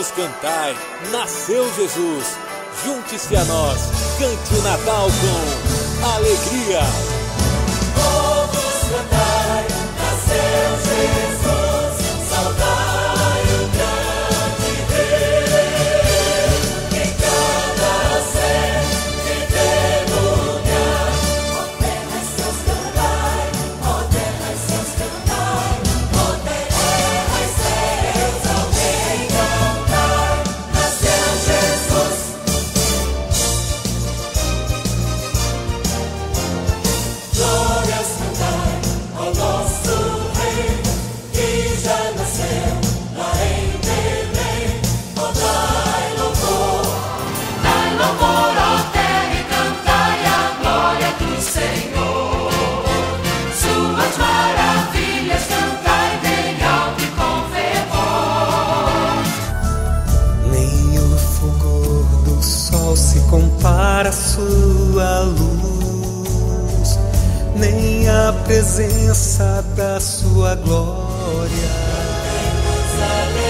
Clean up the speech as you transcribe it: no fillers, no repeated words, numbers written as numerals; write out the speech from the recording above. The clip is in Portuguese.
todos cantai, nasceu Jesus. Junte-se a nós, cante o Natal com alegria. Todos cantai, nasceu Jesus, saudai o grande Rei. Em cada ser, em teu lugar, ó terra e seus cantai, ó terra e seus cantai, ó terra e seus alguém cantai, nasceu Jesus. Glórias cantai ao nosso Rei, que já nasceu lá em Belém. Oh, dai louvor, ó terra, e cantai a glória do Senhor. Suas maravilhas cantai bem alto e com fervor. Nem o fulgor do sol se compara à sua luz, nem a presença da sua glória. Cantemos